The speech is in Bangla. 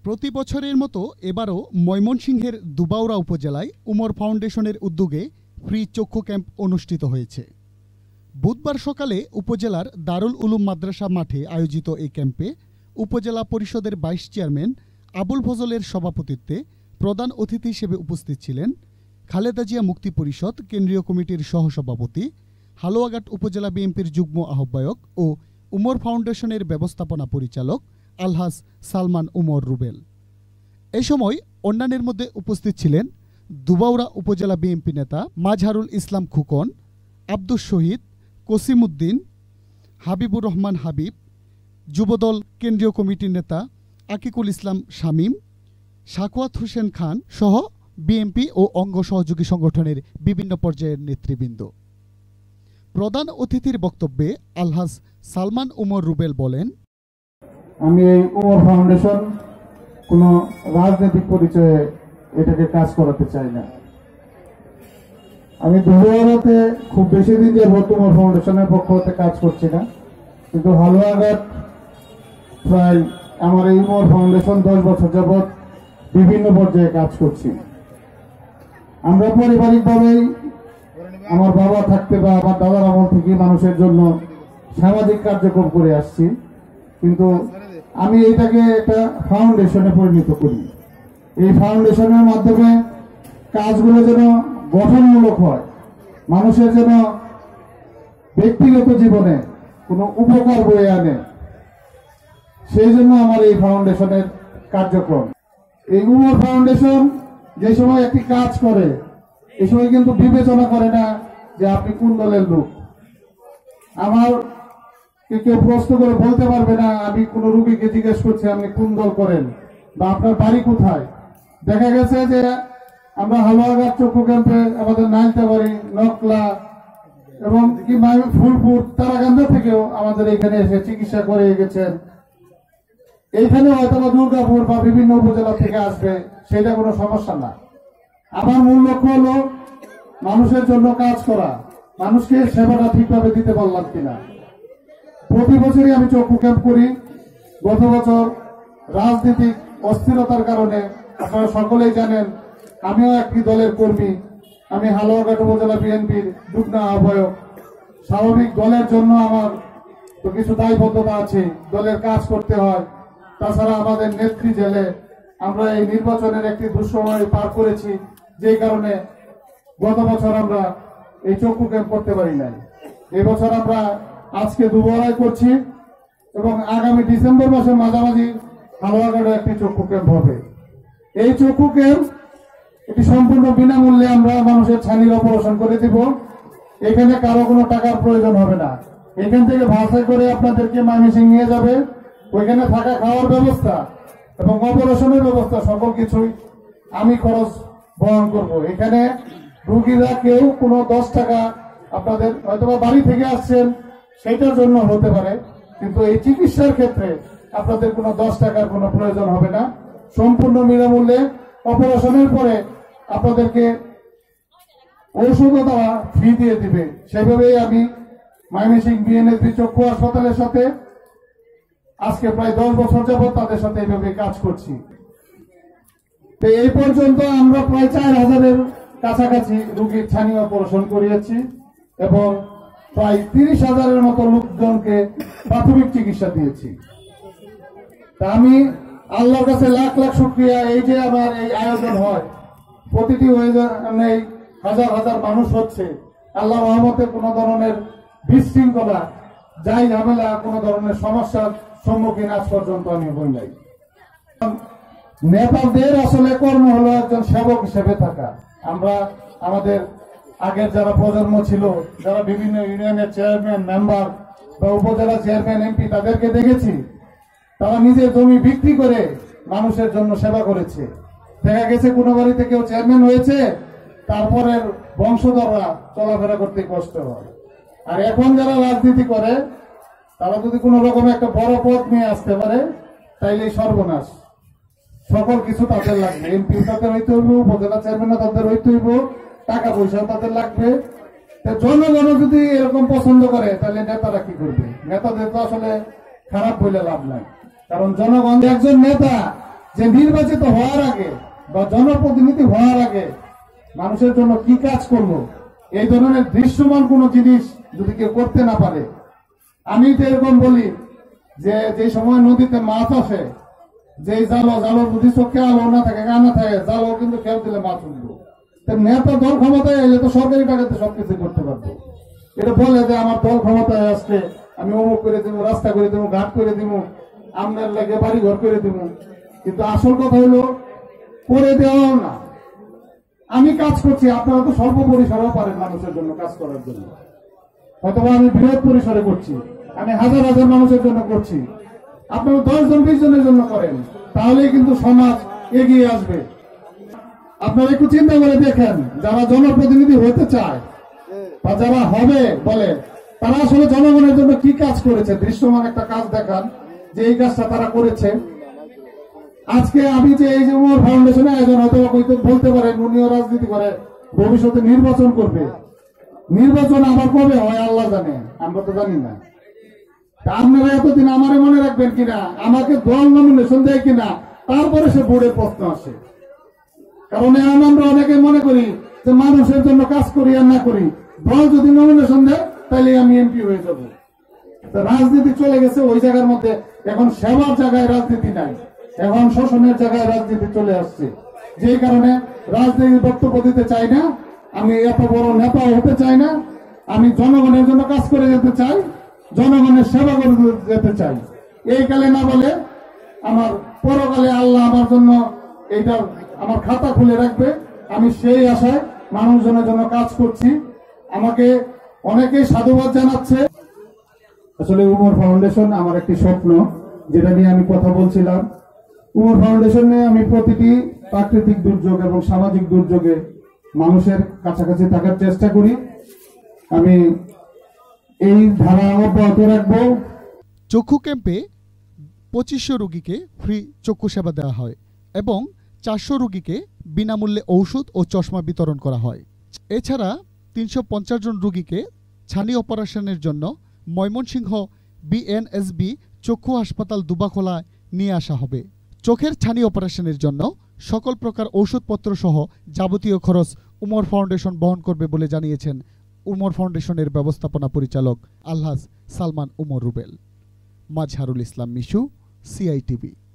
প্রতি বছরের মতো এবারও ময়মনসিংহের দুবাউড়া উপজেলায় উমর ফাউন্ডেশনের উদ্যোগে ফ্রি চক্ষু ক্যাম্প অনুষ্ঠিত হয়েছে। বুধবার সকালে উপজেলার দারুল উলুম মাদ্রাসা মাঠে আয়োজিত এই ক্যাম্পে উপজেলা পরিষদের ভাইস চেয়ারম্যান আবুল ফজলের সভাপতিত্বে প্রধান অতিথি হিসেবে উপস্থিত ছিলেন খালেদা জিয়া মুক্তি পরিষদ কেন্দ্রীয় কমিটির সহসভাপতি, হালুয়াঘাট উপজেলা বিএনপির যুগ্ম আহ্বায়ক ও উমর ফাউন্ডেশনের ব্যবস্থাপনা পরিচালক আলহাজ সালমান উমর রুবেল। এই সময় অন্যান্যের মধ্যে উপস্থিত ছিলেন দুবাউড়া উপজেলা বিএনপি নেতা মাজহারুল ইসলাম খুকন, আব্দুস শহীদ, কসিমউদ্দিন, হাবিবুর রহমান হাবিব, যুবদল কেন্দ্রীয় কমিটির নেতা আকিকুল ইসলাম শামীম, সাখাওয়াত হোসেন খান সহ বিএনপি ও অঙ্গ সহযোগী সংগঠনের বিভিন্ন পর্যায়ের নেতৃবৃন্দ। প্রধান অতিথির বক্তব্যে আলহাজ সালমান উমর রুবেল বলেন, আমি এই উমর ফাউন্ডেশন কোনো রাজনৈতিক পরিচয়ে এটাকে কাজ করাতে চাই না। আমি দুবাউড়াতে খুব বেশি দিন যাবত উমর ফাউন্ডেশনের পক্ষ হতে কাজ করছি না, কিন্তু হালুয়াঘাট প্রায় আমার এই উমর ফাউন্ডেশন 10 বছর যাবত বিভিন্ন পর্যায়ে কাজ করছি। আমরা পারিবারিকভাবেই আমার বাবা থাকতে বা আমার দাদার আমল থেকে মানুষের জন্য সামাজিক কার্যক্রম করে আসছি, কিন্তু আমি এটাকে একটা ফাউন্ডেশনে পরিণত করি। এই ফাউন্ডেশনের মাধ্যমে কাজগুলো যেন গঠনমূলক হয়, মানুষের যেন ব্যক্তিগত জীবনে কোনো উপকার বয়ে আনে, সেই জন্য আমার এই ফাউন্ডেশনের কার্যক্রম। এই উমর ফাউন্ডেশন যে সময় একটি কাজ করে এই সময় কিন্তু বিবেচনা করে না যে আপনি কোন দলের লোক। আমার কেউ প্রশ্ন করে বলতে পারবে না, আমি কোন রোগীকে জিজ্ঞেস করছি আপনি কোন দল করেন বা আপনার বাড়ি কোথায়। দেখা গেছে যে আমরা হালুয়াঘাট চক্ষু ক্যাম্পে আমাদের নাইলতাবাড়ি, নকলা এবং কি ফুলপুর, তারাকান্দা থেকেও আমাদের এখানে এসে চিকিৎসা করে গেছেন। এইখানে হয়তো বা দুর্গাপুর বা বিভিন্ন উপজেলা থেকে আসবে, সেটা কোনো সমস্যা না। আমার মূল লক্ষ্য হলো মানুষের জন্য কাজ করা, মানুষকে সেবাটা ঠিকভাবে দিতে পারলাম কিনা। প্রতি বছরই আমি চক্ষু ক্যাম্প করি। গত বছর রাজনৈতিক অস্থিরতার কারণে আপনারা সকলেই জানেন আমিও একটি দলের কর্মী, আমি হালুয়াঘাট উপজেলা বিএনপির যুগ্ম আহ্বায়ক। স্বাভাবিক দলের জন্য আমার তো কিছু দায়বদ্ধতা আছে, দলের কাজ করতে হয়। তাছাড়া আমাদের নেত্রী জেলে আমরা এই নির্বাচনের একটি দুঃসময় পার করেছি, যে কারণে গত বছর আমরা এই চক্ষু ক্যাম্প করতে পারি নাই। এই বছর আমরা আজকে দুবারায় করছি এবং আগামী ডিসেম্বর মাসের মাঝামাঝি হালুয়াঘাটে একটি চক্ষু ক্যাম্প হবে। এই চক্ষু ক্যাম্প এটি সম্পূর্ণ বিনামূল্যে আমরা মানুষের ছানির অপারেশন করে দিব। এখানে কারো কোনো টাকার প্রয়োজন হবে না। এখান থেকে ভাড়া করে আপনাদেরকে ময়মনসিংহ নিয়ে যাবে, ওইখানে থাকা খাওয়ার ব্যবস্থা এবং অপারেশনের ব্যবস্থা সকল কিছুই আমি খরচ বহন করব। এখানে রোগীরা কেউ কোনো 10 টাকা আপনাদের হয়তো বাড়ি থেকে আসছেন সেইটার জন্য হতে পারে, কিন্তু এই চিকিৎসার ক্ষেত্রে আপনাদের কোনো 10 টাকার কোনো প্রয়োজন হবে না। সম্পূর্ণ বিনামূল্যে অপারেশনের পরে আপনাদেরকে ঔষধও দেওয়া ফ্রি দিয়ে দিবে। সেভাবেই আমি ময়মনসিংহ বিএনএসবি চক্ষু হাসপাতালের সাথে আজকে প্রায় 10 বছর যাবত তাদের সাথে এইভাবে কাজ করছি। তো এই পর্যন্ত আমরা প্রায় 4000-এর কাছাকাছি রোগীর ছানি অপারেশন করিয়েছি এবং প্রায় 30,000-এর মতো লোকজনকে প্রাথমিক চিকিৎসা দিয়েছি। তা আমি আল্লাহর কাছে লাখ লাখ শুকরিয়া, এই যে আমার এই আয়োজন হয়, প্রতিটি এই হাজার হাজার মানুষ হচ্ছে, আল্লাহ রহমতে কোনো ধরনের বিশৃঙ্খলা, যাই ঝামেলা, কোনো ধরনের সমস্যার সম্মুখীন আজ পর্যন্ত আমি হই নাই। নেতাদের আসলে কর্ম হলো একজন সেবক হিসেবে থাকা। আমরা আমাদের আগের যারা প্রজন্ম ছিল, যারা বিভিন্ন ইউনিয়নের চেয়ারম্যান, মেম্বার বা উপজেলা চেয়ারম্যান, এমপি, তাদেরকে দেখেছি তারা নিজের জমি বিক্রি করে মানুষের জন্য সেবা করেছে। দেখা গেছে কোনো বাড়িতে কেউ চেয়ারম্যান হয়েছে, তারপরে বংশধররা চলাফেরা করতে কষ্ট হয়। আর এখন যারা রাজনীতি করে তারা যদি কোন রকম একটা বড় পদ নিয়ে আসতে পারে তাইলে সর্বনাশ। সকল কিছু তাদের লাগবে, এমপি তাদের হইতে হইব, উপজেলা চেয়ারম্যান তাদের হইতে হইব, টাকা পয়সা তাদের লাগবে। জনগণ যদি এরকম পছন্দ করে তাহলে নেতারা কি করবে? নেতাদের তো আসলে খারাপ বলে লাভ নাই, কারণ জনগণ একজন নেতা যে নির্বাচিত হওয়ার আগে বা জনপ্রতিনিধি হওয়ার আগে মানুষের জন্য কি কাজ করব, এই ধরনের দৃশ্যমান কোন জিনিস যদি কেউ করতে না পারে। আমি তো এরকম বলি যে সময় নদীতে মাছ আসে, যে জালোর যদি চোখে আলো না থাকে, কানা থাকে, জালো কিন্তু খেয়াল দিলে মাছ উঠবো। নেতা দল ক্ষমতায় এলে তো সরকারি টাকাতে সবকিছু করতে পারবো। এটা বলে যে আমার দল ক্ষমতায় আসলে আমি অমুক করে দিব, রাস্তা করে দিব, ঘাট করে দিব, আপনার লাগে বাড়ি ঘর করে দিব। কিন্তু আসল কথা হলো করে দেওয়াও না। আমি কাজ করছি, আপনারা তো স্বল্প পরিসরেও পারেন মানুষের জন্য কাজ করার জন্য, অথবা আমি বৃহৎ পরিসরে করছি, আমি হাজার হাজার মানুষের জন্য করছি। আপনারা 10 জন 20 জনের জন্য করেন, তাহলেই কিন্তু সমাজ এগিয়ে আসবে। আপনারা একটু চিন্তা করে দেখেন, যারা জনপ্রতিনিধি হতে চায় বা যারা হবে বলে, তারা আসলে জনগণের জন্য কি কাজ করেছে, দৃশ্যমান একটা কাজ দেখান যে এই কাজটা তারা করেছে। আজকে আমি যে এই যে উমর ফাউন্ডেশনের আয়োজন, হয়তো বলতে পারেন উনিও রাজনীতি করে, ভবিষ্যতে নির্বাচন করবে। নির্বাচন আবার কবে হয় আল্লাহ জানে, আমরা তো জানি না। আপনারা এতদিন আমারে মনে রাখবেন কিনা, আমাকে দল নমিনেশন দেয় কিনা, তারপরে সে বোর্ডের প্রশ্ন আসে। কারণ আমরা অনেকে মনে করি যে মানুষের জন্য কাজ করি আর না করি, দল যদি নমিনেশন দেয় তাহলে আমি এমপি হয়ে যাব। রাজনীতি চলে গেছে ওই জায়গার মধ্যে, এখন সেবার জায়গায় রাজনীতি নাই, এখন শোষণের জায়গায় রাজনীতি চলে আসছে। যে কারণে রাজনীতির বক্তব্য দিতে চাই না, আমি এত বড় নেতা হতে চাই না, আমি জনগণের জন্য কাজ করে যেতে চাই, জনগণের সেবা করে যেতে চাই। এই কালে না বলে আমার পরকালে আল্লাহ আমার জন্য এইটা আমার খাতা খুলে রাখবে, আমি সেই আশায় মানুষজনের জন্য কাজ করছি। আমাকে অনেকেই সাধুবাদ জানাচ্ছে। আসলে উমর ফাউন্ডেশন আমার একটি স্বপ্ন, যেটা নিয়ে আমি কথা বলছিলাম। উমর ফাউন্ডেশনে আমি প্রতিটি প্রাকৃতিক দুর্যোগ এবং সামাজিক দুর্যোগে মানুষের কাছাকাছি থাকার চেষ্টা করি। আমি এই ধারা অব্যাহত রাখবো। চক্ষু ক্যাম্পে 2500 রোগীকে ফ্রি চক্ষু সেবা দেওয়া হয় এবং 400 রোগীকে বিনামূল্যে ঔষধ ও চশমা বিতরণ করা হয়। এছাড়া 350 জন রোগীকে ছানি অপারেশনের জন্য ময়মনসিংহ বিএনএসবি চক্ষু হাসপাতাল দুবাখোলায় নিয়ে আসা হবে। চোখের ছানি অপারেশনের জন্য সকল প্রকার ঔষধপত্র সহ যাবতীয় খরচ উমর ফাউন্ডেশন বহন করবে বলে জানিয়েছেন উমর ফাউন্ডেশনের ব্যবস্থাপনা পরিচালক আলহাজ সালমান উমর রুবেল। মাজহারুল ইসলাম মিশু, সিআইটিভি।